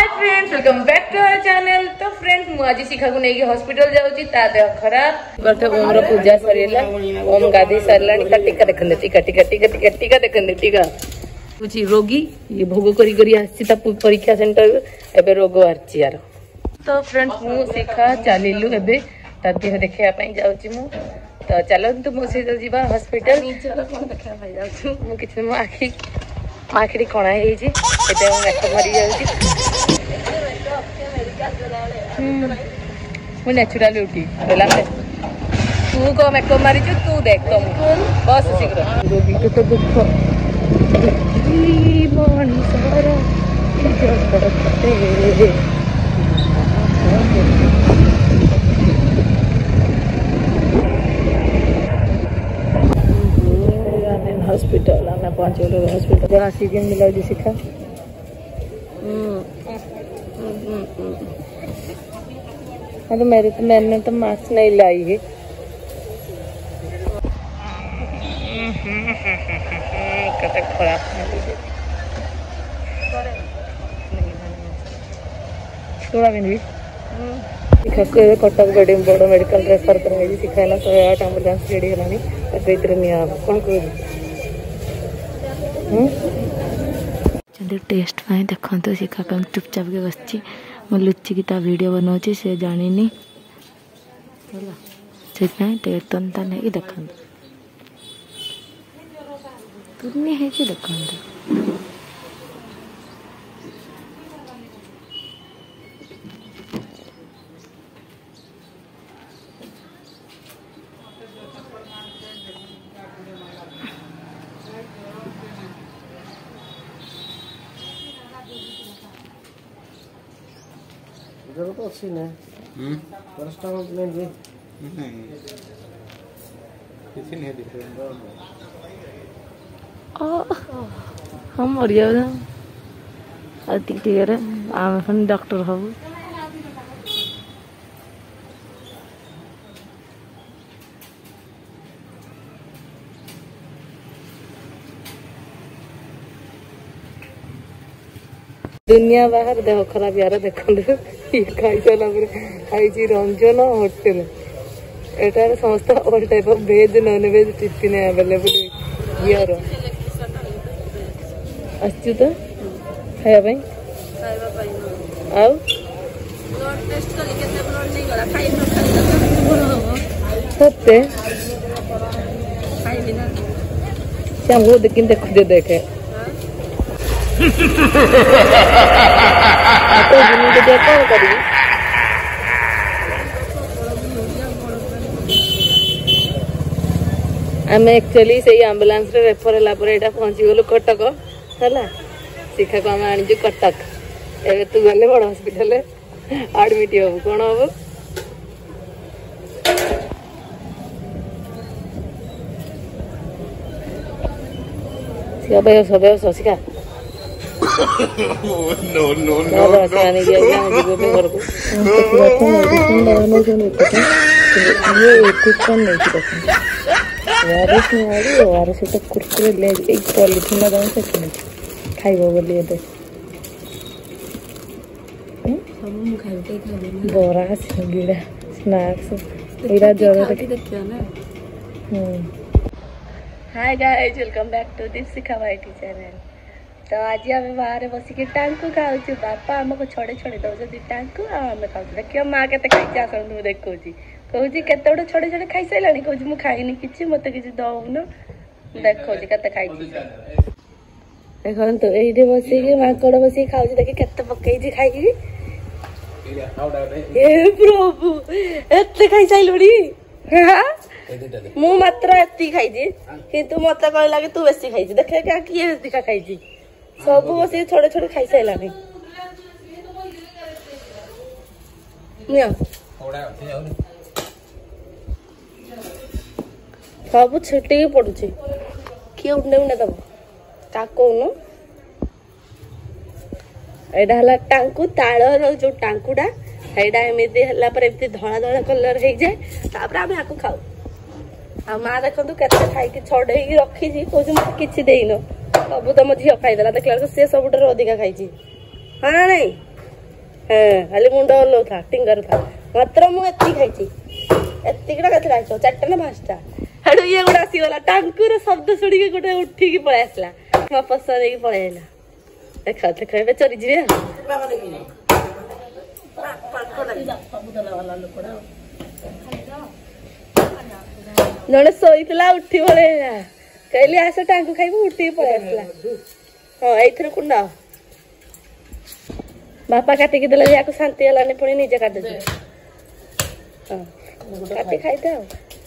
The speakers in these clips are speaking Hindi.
Friends welcome back to our channel. तो फ्रेंड्स मु आज शिखा को नहीं हॉस्पिटल जाउची ता देह खराब बट ओम रो पूजा सरीला ओम गादी सरलानी का टीका देखन टीका टीका टीका टीका टीका देखन टीका कुछ रोगी ये भोग करी करी आसी ता परीक्षा सेंटर एबे रोग आरची यार। तो फ्रेंड्स मु शिखा चलिलु एबे ता देह देखिया पई जाउची मु तो चलंतु मो से जीवा हॉस्पिटल नीचे कोन देखिया पई जाउछु मु किछ मो आखिरी कणा हे जी एते मेकअप मारी जाउची मु नेचुरल ब्यूटी बोला मैं तू को मेकअप मारी तू देख तुम बस शीघ्र रोगी तो दुख मन सारा हॉस्पिटल आना पहुंचे लोग हॉस्पिटल जरा सीजन मिला जी शिखा तो मैंने तो मास्क नहीं लाई है खराब थोड़ा भी कटक बड़ बड़ मेडिकल रेफर कर शिखाला 108 आंबुलांस रेडी है कौन कह टेस्ट पाई देखो शिखा कम चुपचाप के बस लुचिकी ता वीडियो बनाऊँगी से जानी से टेस्ट तंता नहीं देखा तुमने है कि देखा जरूरत अच्छी ना नहीं जी किसी नहीं दिख हम मरिया अति आम डॉक्टर हम दुनिया बाहर देह खराब यार देखो खाई सारा खाई रंजन होटेल एटार समस्त all type of veg non veg tiffin available यार आसचु तो खाया सत्य से हमको लेकिन देखो देखे कौन करी आम एक्चुअली से आंबुलांस रेफर है पहुंची गलु कटक है शिखा को आम आणीचु कटक ए तू गले बड़ हॉस्पिटल आडमिट हबु कौन हबु शिखा बस बस शिखा no no no कुरकुरे ले एक पॉलिथिन लगा खाइब बोली बरा सिंगिड़ा स्नैक्स एरा जरूर hi guys welcome back to this Shikha वाइटी चैनल। तो आज आम बाहर बसिक टांकु खाऊ बापा आमको छड़े छड़े दौरान टांकु आम खाऊ देखिए माँ के खाई आस देखी कहूँ केते गोटे छड़े छड़े खाई सारा कहूँ मुझे खाइनी कि मत कि दौन देखो के खाई देखो ये बसिक माकड़ बसिक खाऊ देखिए केते पकई खाई प्रभु एत खाई सारी मु मात्र एति खाई किंतु मत कहला कि तू बेसी खाई देखे क्या किए खाई सब बस छोड़े छोड़े खाई सारा सब छिटिकी पड़ुची किए उंडे उंडे दब ता कौन एटा टांकु ताड़ जो टांकुटा एटा एमती है धला धला कलर हो जाए आम आपको खाऊ आ माँ देखु के खाई छड़े रखी कौन मत कि देन सब तो मो झील खाईदेला देखला से सब अधिका खाई हाँ ना नहीं खाली मुंड हल्लाउथा एक्टिंग करूथा मात्र मु एति खाइची एतिकड़ा कथि खाइछो चारटा ना पांचटा हेडु ये गुडा आसीगला टांकुर शब्द सुड़ी के गोटे उठी की पळै आसला वापस आने की पळै आइला देखा देखा बे चोरी जिवे बाबा देखि जड़े शोला उठी पड़ेगा कहली आस टांकू खाइबू उठी पड़े आसला हाँ ये कुंडा बापा काटिकी देले या शांति हलानी पुणी निजे काट हाँ काटी खाइदे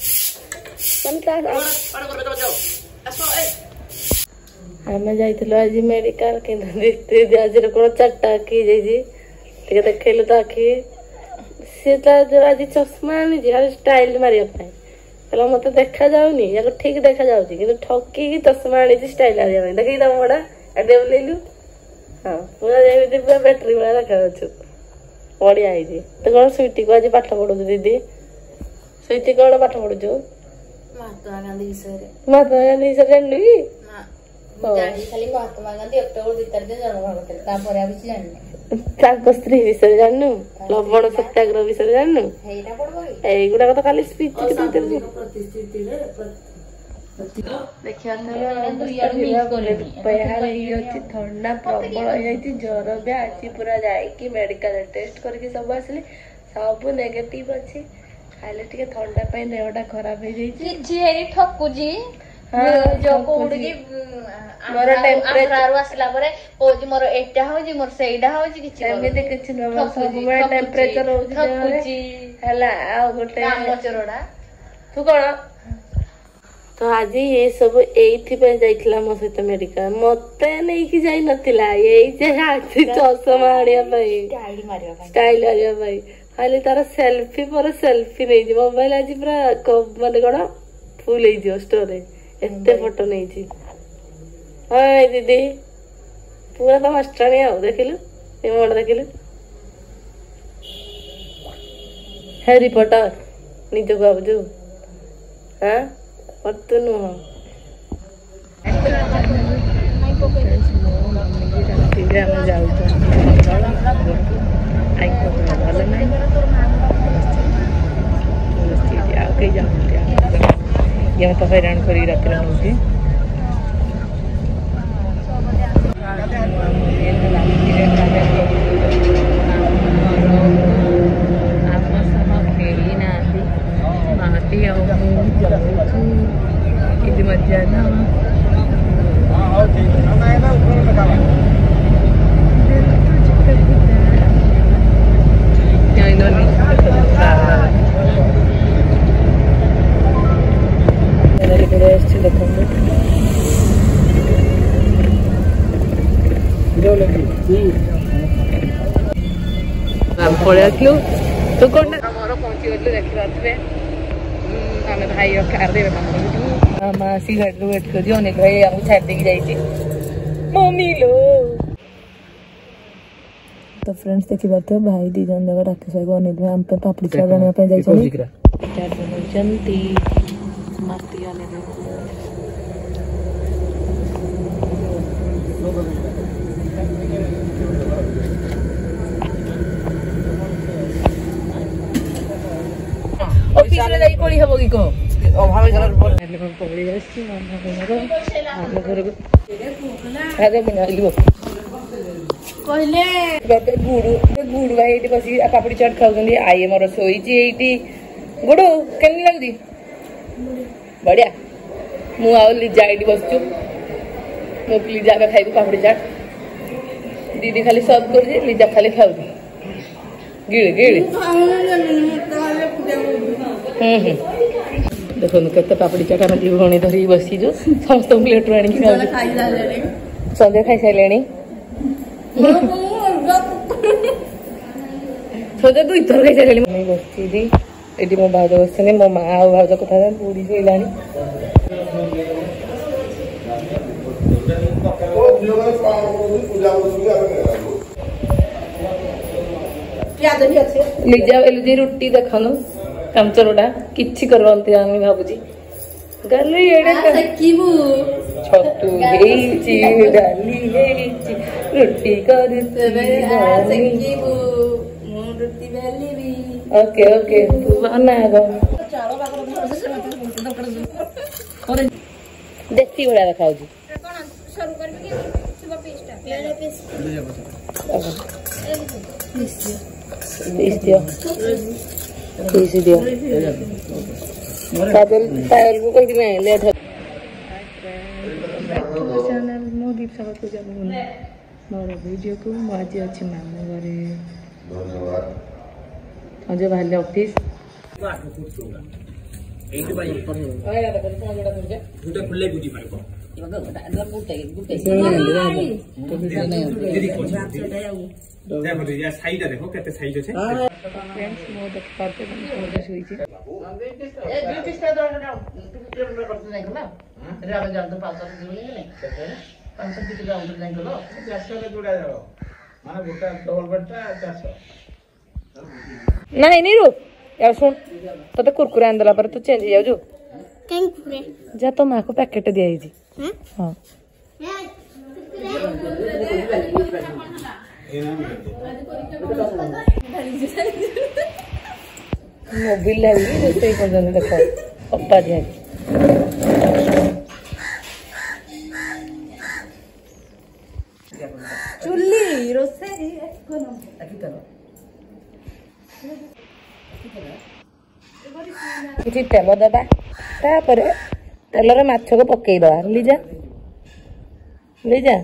आम जाइल आज मेडिकल कि आज कौन चार्टा कि देखल तो आखि सी आज चश्मा आनी स्टाइल मारे कहला मत देखा जाऊनी या ठीक देखा जाऊँगी कि ठकी चश्मा आनी स्टाइल मारे देखी तुम बड़ा एडे बुलेलु हाँ पूरा जमी पूरा बैटरी भाया देखा बढ़िया है तो कौन स्वीटी को आज पाठ पढ़ु दीदी स्वीटी कौन पाठ पढ़ु महात्मा गांधी विषय जानलु कि खाली महात्मा गांधी अक्टोबर 2 तारिख जन्मग्रहण करते तापर आ किसी जानने स्त्री विषय जाननु लवण सत्याग्रह विषय जाननु हेइटा पड़बो एगुडा तो खाली स्पीच थंडा प्रबल ज्वर भी आज पूरा जाइए मेडिकल टेस्ट करके सब आसिले सब नेगेटिव अच्छी खाली टिके थंडा देहटा खराब हो जाइए ठकुजी जो कोडगी मोर टेम्परेचर आसला परे कोजी मोर एटा होजी मोर सेइडा होजी किछि एमिते किछि न सब में टेम्परेचर होजी ठकुजी हला आ गोटे काम चोरडा तू कोन तो आज ये सब एथि पे जाइथिला मो सहित मेडिकल मते नै कि जाई नथिला एई जे हाथी चश्मा आड़िया भाई स्टाइल आड़िया भाई खाली तार सेल्फी पर सेल्फी नै जी मोबाइल आज पूरा माने कोन फुल हे जियो स्टोरी एते फोटो नै जी हाय दीदी पूरा तो मास्टर नै आउ देखिलु ए मोड देखिलु हैरी पॉटर निज बाबू हां पत्तु नु ये तो हैरान करी रात में खेली ना माटी ఇది మధ్యాహ్నం पड़े आसलु तू कौन मोर पहुंची गलु देखी पारे आम भाई कार दे मासी गाड़ी वेट कर अनेक भाई आमको छाड़ देकी जाइए मम्मी लो तो फ्रेंड्स देखी पारे भाई दी जन जगह राकेश भाई को अनेक भाई आम पापड़ी चाट बनाने कोड़ी हम कि कह अभाव पकड़ी गुड़ भाई बस पापड़ी चाट खाऊ आई मोर शोची गुड़ के लगुच बढ़िया मुझे लिजा ये बसचु मो लिजा का खाई पापड़ी चाट दीदी खाली सर्व कर लिजा खाली खाऊ गिड़ गिड़ देखो केते पापड़ी चाट आम दी भणी धरी बसीजु समस्त प्लेट आनी संध्या खाई सारे संध्या तू इतर खाई सारे बसी ये मो भाज बस मो माँ आ भाज कथा बुढ़ी शोला लिजा एलुजी रुटी देखनु कामचरोडा किछि करवंती आमी भाबुजी गली एडे सकीबू छतु हेची डाली हेची रुटी करते सकीबू ओके ओके बना गो देखती बड़ा रखा जी दियो पायल को कहीं नहीं लेट हो चैनल मो दीप सागर पूजा मोर वीडियो को आज अच्छी मामू घरे धन्यवाद आज बाहर ऑफिस देखो केते साइज আছে फ्रेंड्स मो देख पाते समझ हुई थी ए दुटिस्टा किलोमीटर करते नहीं ना रे जान तो 500 किलोमीटर नहीं 500 किलोमीटर नहीं गलो 400 रे जोड़ा जाओ माने गोटा डबल बेडटा 400 नहीं नीरू यार सुन तो कुरकुरे आंदला पर तू चेंज जाऊ जो कुरकुरे जा तो मां को पैकेट दिया जी हां मोबाइल ले रोसे को देखो पप्पा दिया चुल्ली रोसे किसी तेल दबा तापर तेलर माछ को पकई दबा लीजा लीजा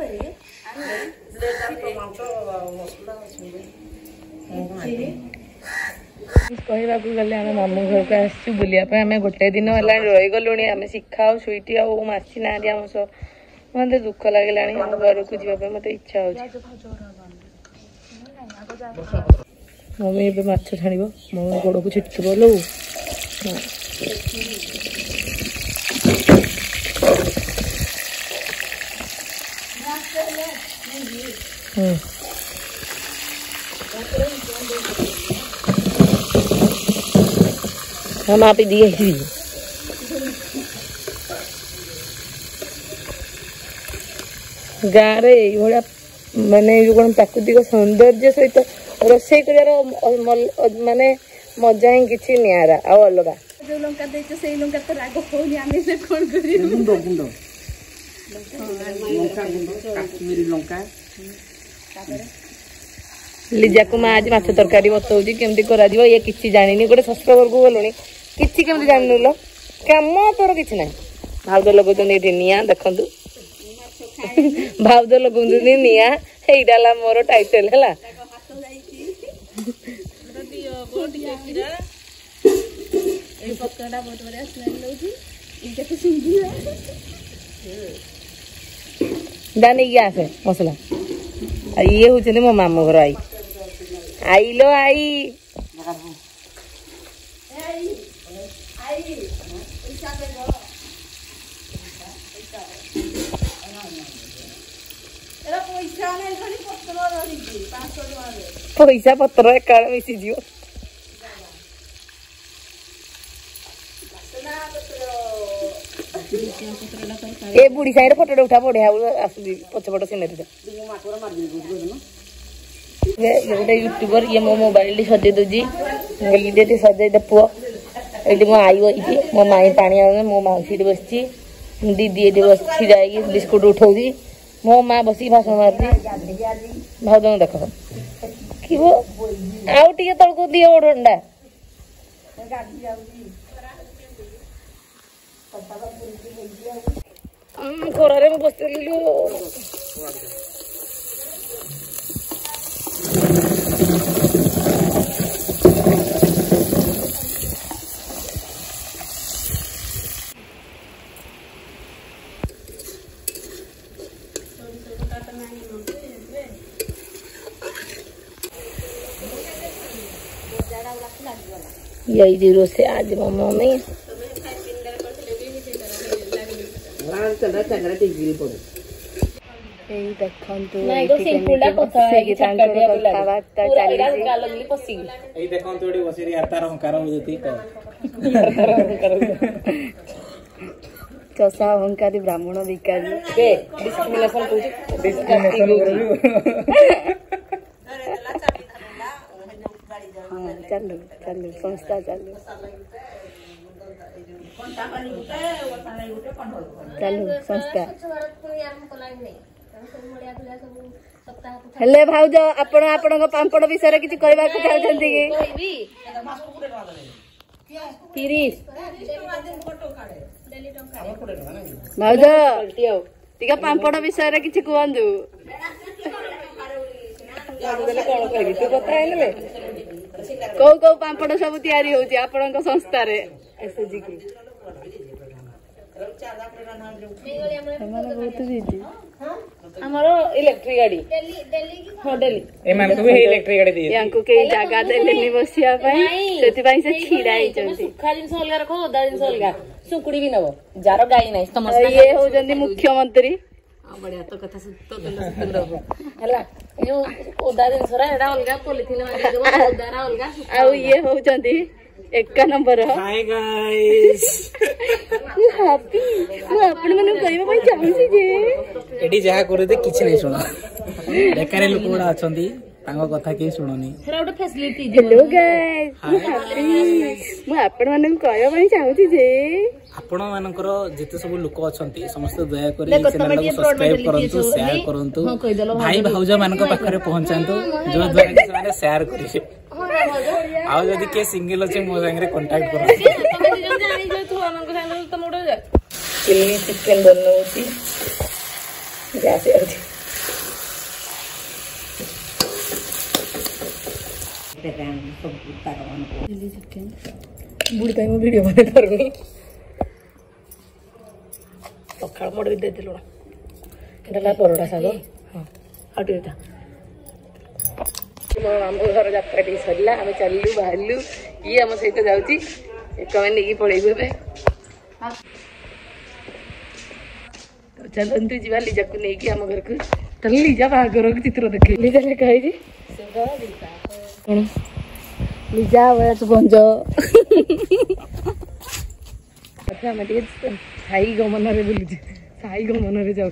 कहवा गले आम मामू घर को आसू बुलिया आम गोटे दिन है रही गलु आम शिखा स्वीटी आसी ना आम सह मत दुख लगे घर को जावाई मत इच्छा हो मम्मी ए माछ छाण मो गोड़ को छिटक लो हम आप दिए गाँव में माने जो कौन प्राकृतिक सौंदर्य सहित रोषे कर माने मजा ही किसी निरा आ अलग जो लंका देछ से लंका तो राग होनी आमे से कोन करी गुंडो गुंडो लंका गुंडो काश्मीरी लंका लिजा को मां आज माछ तरकारी बतौजी केमती करा दियो ये किछि जानिनी गोटे सब्सक्राइबर को गलोनी किछि केमती जानिनुलो काम तोर किछि नै भाउद लगौतन एठी निया देखंतु भाउद लगौतन निया हेइडाला मोर टाइटल हला ए पकड़ा बहुत बढ़िया स्मेल लौजी ई केते सुंदी दानी गया से मसला ये हूँ मो मामू घर आई आई लो आई पैसा पत्र एक मिसी जीव ए बुढ़ी साइड फोटो उठा बढ़िया पछपट सीनरी गोटे यूट्यूबर ये मो मोबाइल सजे दूजी ये सजे दे पुओ ये मो आई बही मो माई पानी आ मो मौसी बस दीदी ये बस जाए बिस्कुट उठाऊी मो माँ बस भाषण मारती भाव देख कि आउ टे तलक दिए ओढ़ा खरारे बस यही जीरो से आज मम्मा में चषा अहंकारी ब्राह्मण विकारी हाँ चलू चलू संस्था चलू चलू संस्था हेले भाउज आपण आपण पांपड़ विषय किसी कहवा चाहते कि 30 भाउज टिका पांपड़ विषय किसी कहतु कौ कौ पांपड़ सब तैयारी होची आपन संस्था रे एसजी की बहुत बिजी हमरो इलेक्ट्रिक गाड़ी हां दिल्ली ए मान को इलेक्ट्रिक गाड़ी दिए यांको के जगह देलेनी बसिया पई सेति पई से छिड़ाई चंती सुखा दिन सोलगा रखो ओदा दिन सोलगा सुकुड़ी भी नबो जार गाई नाही समझ ये हो जंदी मुख्यमंत्री हां बढ़िया तो कथा तो रहबो हला यो ओदा दिन सोरा एडा अलगा पॉलिथिन मारी देबो ओदारा अलगा आ ये हो जंदी एक नंबर हाय गाइस हैप्पी मु आपण मन कहबा पई चाहूसी जे एडी जहा करते किछ नै सुना बेकार लोक गुडा अछंती तांको कथा के सुनोनी हेरा ओटा फैसिलिटी हेलो गाइस हैप्पी मु आपण मन कहबा पई चाहूसी जे आपण मानकर जेते सब लोक अछंती समस्त दया करी चैनल को सब्सक्राइब करंतु शेयर करंतु भाई भाउजा मानक पाखरे पहुंचांतु जो द्वारा कि माने शेयर करी आउ जदी के सिंगल अछि मो संगे कांटेक्ट करो तमे जो जानी जो थो हमन संगे तम उडो जा चिल्ली चिकन बनौती जासे अछि देखन सब तारवन को चिल्ली चिकन बुड़ी टाइम वीडियो बने करनी पखाड़ मोड़ दे दिलो केडला परोडा सागो हां आटुटा आम घर यात्रा टी सरला आम चलू बाहर ये आम सहित जाऊँगी एक नहीं पलैबू ए चलतु जा लिजा को लेकिन आम घर को चल लिजा बाहर चित्र देखे लिजा लेखा है लिजा गंज अच्छा आम साई गमन बुलूचे साई गमन जाऊँ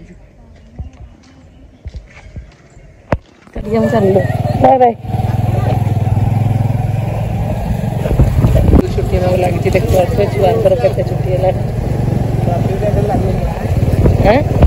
चल बाय बाय छुट्टी में लगी देखो छुआ छुट्टी है